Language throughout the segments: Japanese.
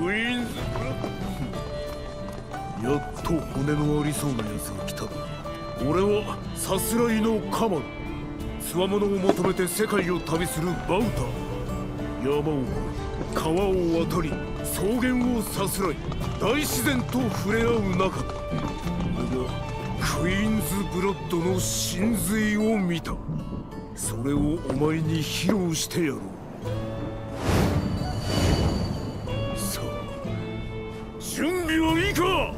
イーンズやっと骨のありそうなやつが来た。俺はさすらいのカマル、つわものを求めて世界を旅するバウター。山を越え川を渡り草原をさすらい大自然と触れ合う中で、俺がクイーンズブラッドの神髄を見た。それをお前に披露してやろう。さあ準備はいいか。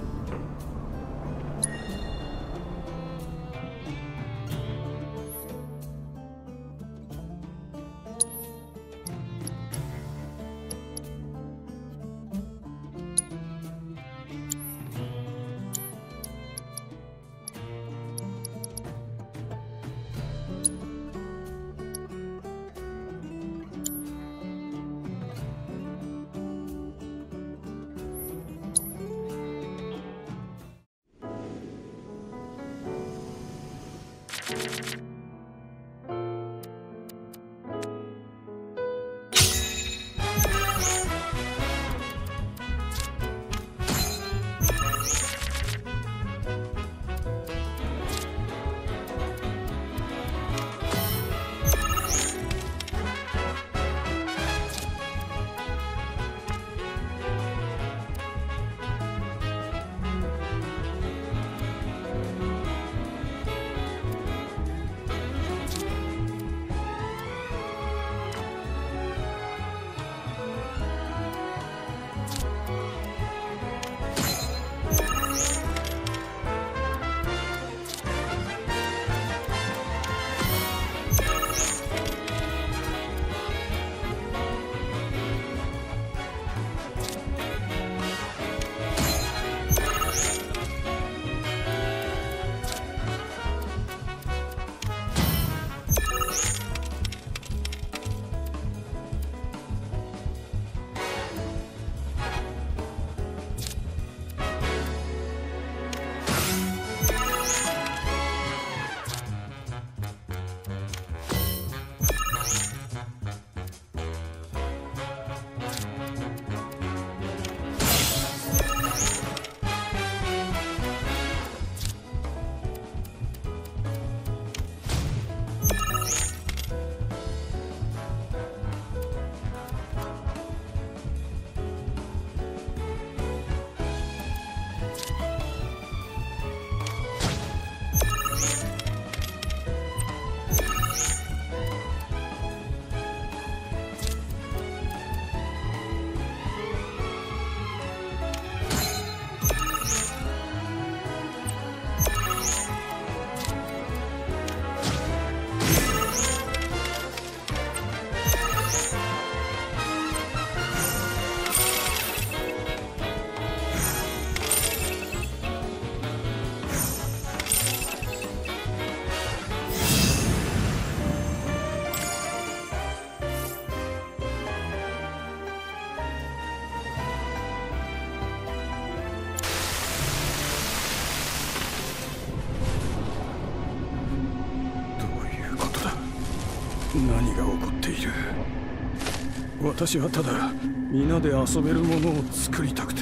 何が起こっている。私はただ皆で遊べるものを作りたくて。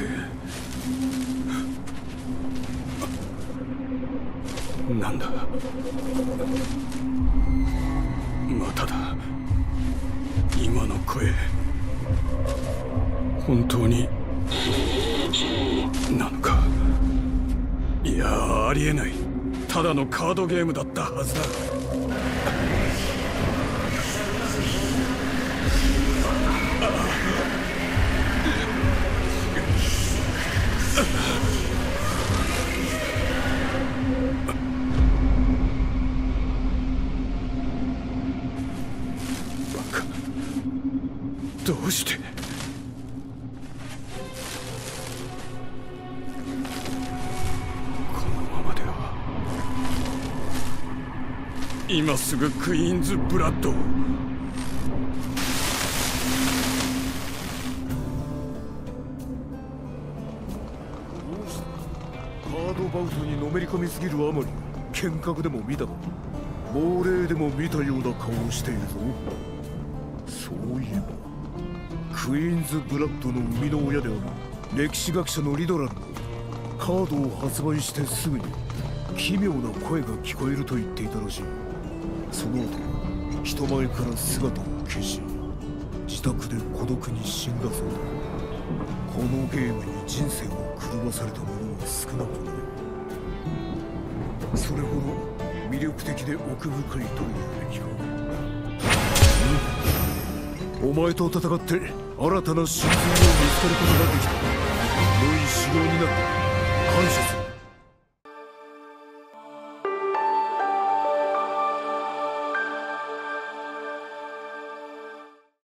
なんだ、まただ。今の声、本当になのか。いや、ありえない。ただのカードゲームだったはずだ。バカ、どうして。今すぐクイーンズブラッドを。 カードバウトにのめり込みすぎるあまり剣客でも見たのに亡霊でも見たような顔をしているぞ。そういえばクイーンズブラッドの生みの親である歴史学者のリドラルもカードを発売してすぐに奇妙な声が聞こえると言っていたらしい。その後人前から姿を消し自宅で孤独に死んだそうだ。このゲームに人生を狂わされた者は少なくない。それほど魅力的で奥深いというべきか。お前と戦って新たな真髄を見つけることができた。